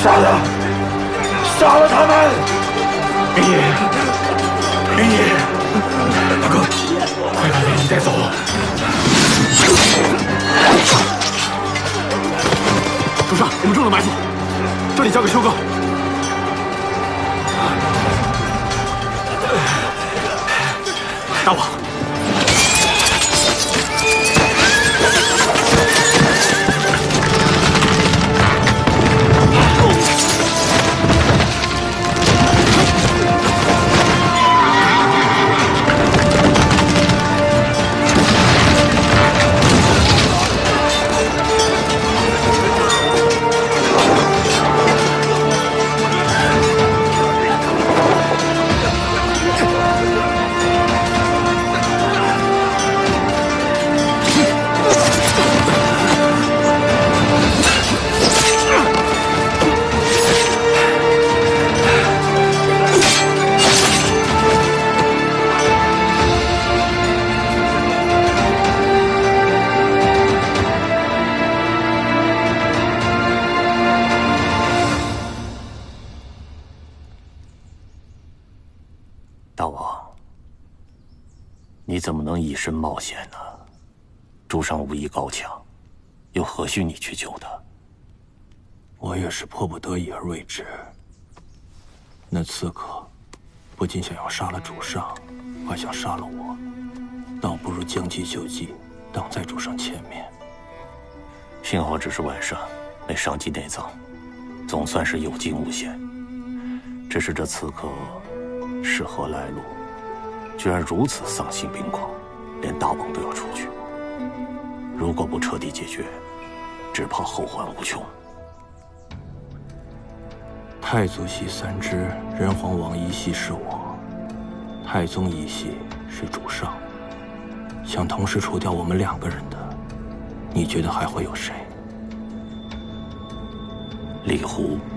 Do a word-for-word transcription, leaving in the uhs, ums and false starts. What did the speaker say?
杀了，杀了他们！明野，明野，大哥，快把连衣带走！主上，我们中了埋伏，这里交给修哥。大王。 大王，你怎么能以身冒险呢？主上武艺高强，又何须你去救他？ 我也是迫不得已而为之。那刺客不仅想要杀了主上，还想杀了我，倒不如将计就计，挡在主上前面。 幸好只是外伤，没伤及内脏，总算是有惊无险。只是这刺客是何来路？居然如此丧心病狂，连大王都要出去。如果不彻底解决，只怕后患无穷。 太祖系三支，人皇王一系是我，太宗一系是主上。想同时除掉我们两个人的，你觉得还会有谁？ 李胡。